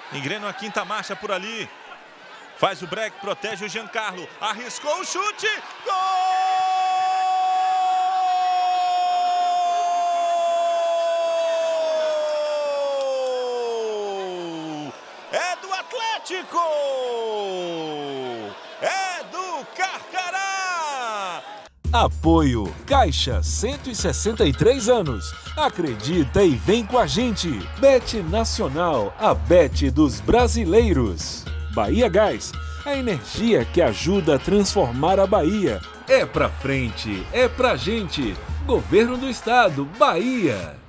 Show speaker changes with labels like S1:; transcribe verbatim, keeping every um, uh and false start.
S1: Engrena a quinta marcha por ali. Faz o break, protege o Giancarlo. Arriscou o chute. Gol! É do Atlético! É do Carcará!
S2: Apoio Caixa, cento e sessenta e três anos. Acredita e vem com a gente. Bet Nacional, a Bet dos brasileiros. Bahia Gás, a energia que ajuda a transformar a Bahia. É pra frente, é pra gente. Governo do Estado, Bahia.